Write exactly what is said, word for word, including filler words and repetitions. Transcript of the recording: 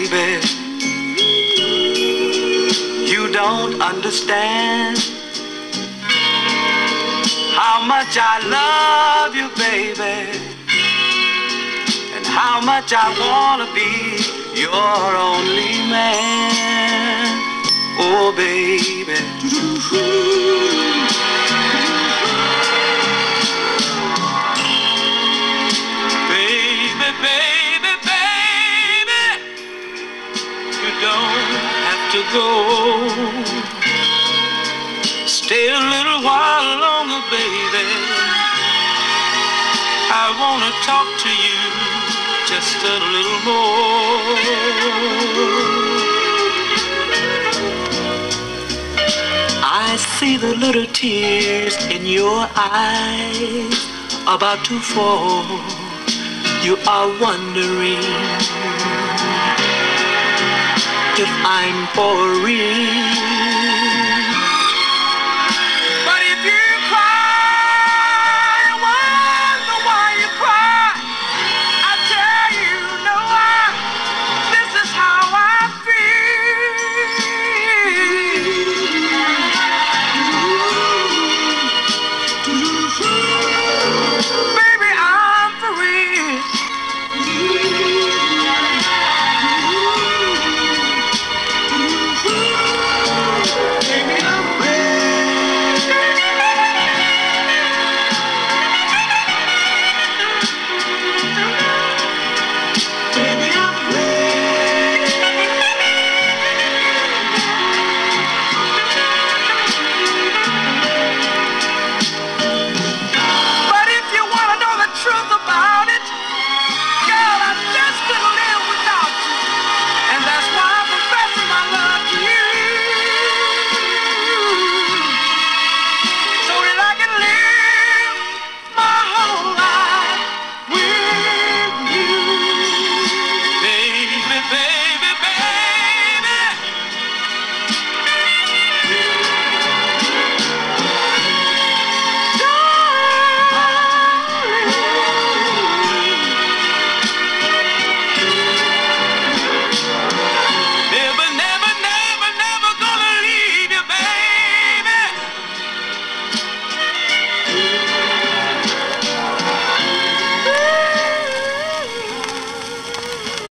baby, you don't understand how much I love you, baby, and how much I wanna be your only man. Oh, baby. Baby, baby, baby, you don't have to go. Stay a little while longer, baby. I wanna talk to you just a little more. I see the little tears in your eyes about to fall. You are wondering if I'm for real.